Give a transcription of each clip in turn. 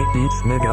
beats, nigga.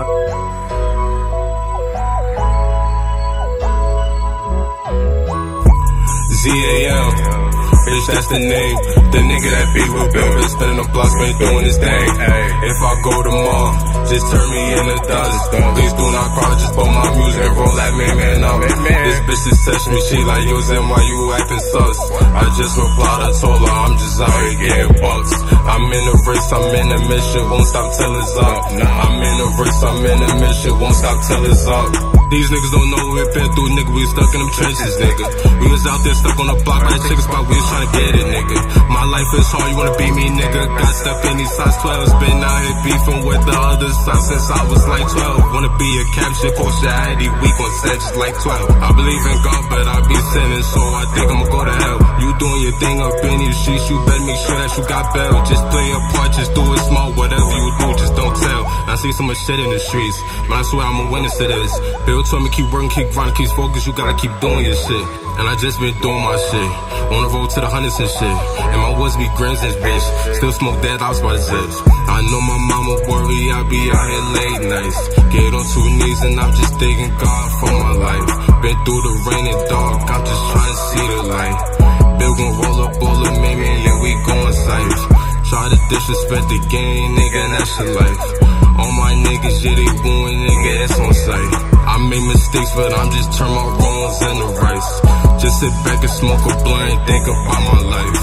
ZAL, bitch, that's the name. The nigga that be with Bill, been spinning the blocks, been doing his thing. If I go to mall, just turn me in a dust. Please do not cry, just put my music and roll that man up. This bitch just touched me, she like, using why you acting sus. I just replied, I told her I'm just out here getting bucks. I'm in the race, I'm in the mission, won't stop till it's up. I'm in the race, I'm in the mission, won't stop till it's up. These niggas don't know what we've been through, nigga, we stuck in them trenches, nigga. We was out there stuck on the block, right chicken spot, we was tryna get it, nigga. My life is hard, you wanna beat me, nigga. Got stuck in these size 12s, been out here beefing with the other side since I was like 12. Wanna be a caption, culture, ID, week on set just like 12. I believe in God, but I be sinning, so I think I'ma go to hell. You doing your thing up in these streets, you better make sure that you got bail. Just play your part, just do it smart, whatever you do, just don't tell. I see so much shit in the streets, but I swear I'm a witness to this. Bill told me keep working, keep grinding, keep focused, you gotta keep doing your shit. And I just been doing my shit, on the road to the hundreds and shit. And my woods be grins and bitch, still smoke dead house by the zips. I know my mama worry, I be out here late nights. Get on 2 knees and I'm just thanking God for my life. Been through the rain and dark, I'm just trying to see the light. Bill gon' roll up bullet, maybe, and we going safe. Try to disrespect the game, nigga, that's your life. All my niggas, yeah, they wooing, nigga, it's on sight. I made mistakes, but I'm just turn my wrongs into rights. Just sit back and smoke a blunt and think about my life.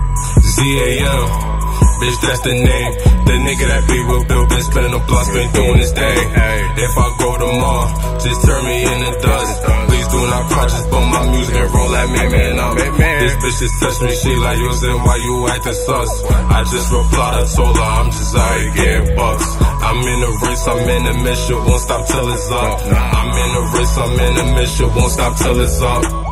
ZAL, bitch, that's the name. The nigga that be with Bill, been spinning the blocks, been doing his thing. If I go to mall, just turn me in the dust. Please do not cry, just bump my music and roll that man up. This bitch just touched me, she like, using why you acting sus. I just replied, I told her I'm just out here getting bucks. I'm in the race, I'm in the mission, won't stop till it's up. I'm in the race, I'm in the mission, won't stop till it's up.